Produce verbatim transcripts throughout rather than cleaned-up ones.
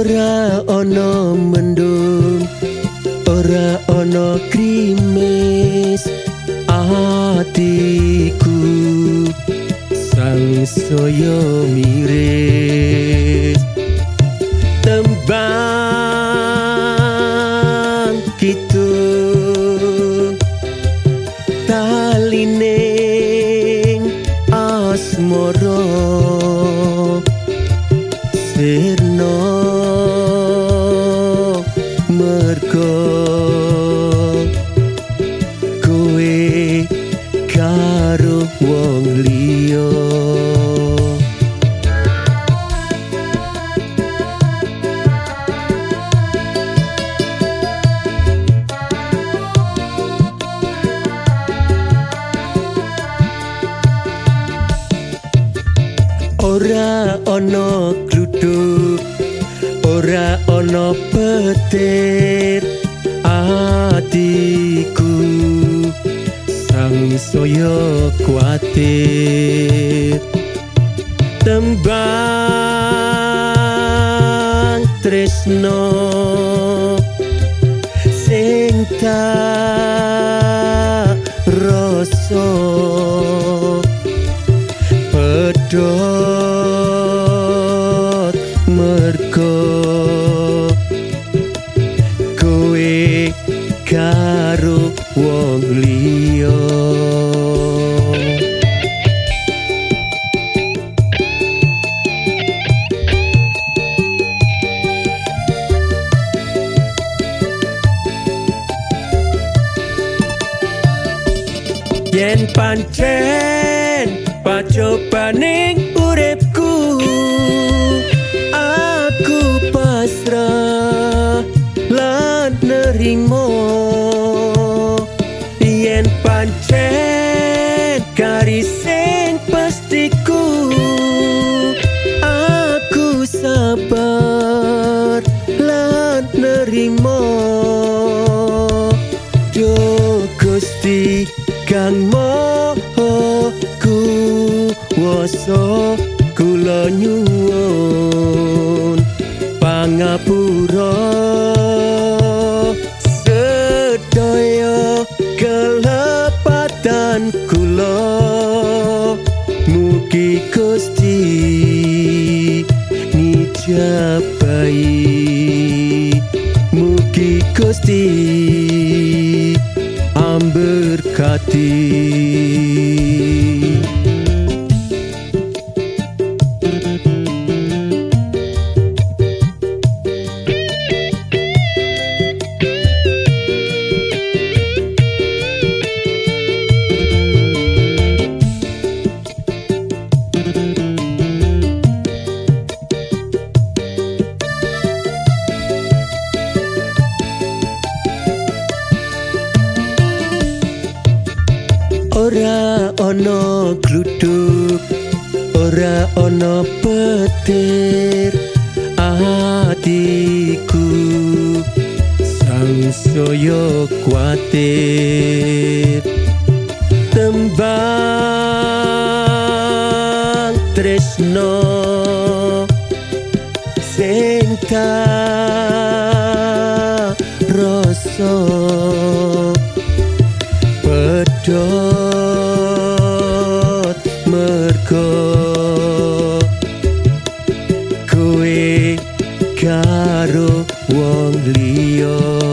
Ora ono mendung, ora ono krimis, atiku sang soyo miris. Tembang gitu talining asmara sirna mergo kowe karo wong liya. Ora ono gluduk, ora ono petir, atiku sang soyo kuatir. Tembang tresno sing tak rasa pedhot mergo kowe karo wong liya. Yen pancen pacobaning uripku, aku pasrah lan nerimo. Yen pancen kari sing pastiku, aku sabar lan nerimo. Duh Gusti kang maha kuwasa, kula nyuwun pangapura sedaya kelepatan kula. Mugi Gusti nijabahi, mugi Gusti amberkati. Ora ono gluduk, ora ono petir, atiku sang soyo kuatir. Tembang tresno sing tak rasa pedhot mergo kowe karo wong liya.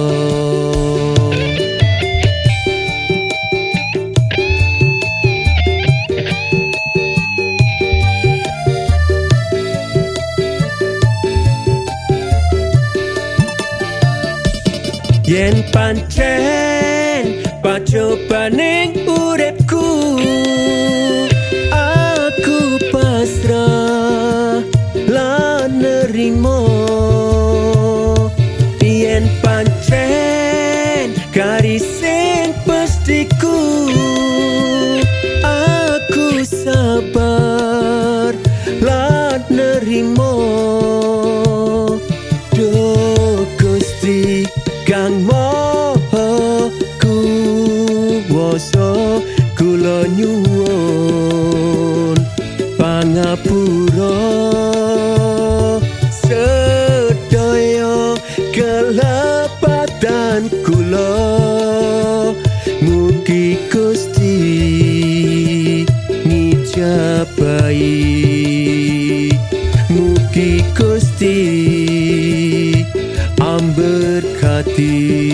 Yen pancen pacobaning uripku, aku pasrah lan nerimo. Yen pancen kari sing pastiku, aku sabar lan nerimo. Duh Gusti kang maha kuwasa, kula baik. Mugi Gusti amberkati.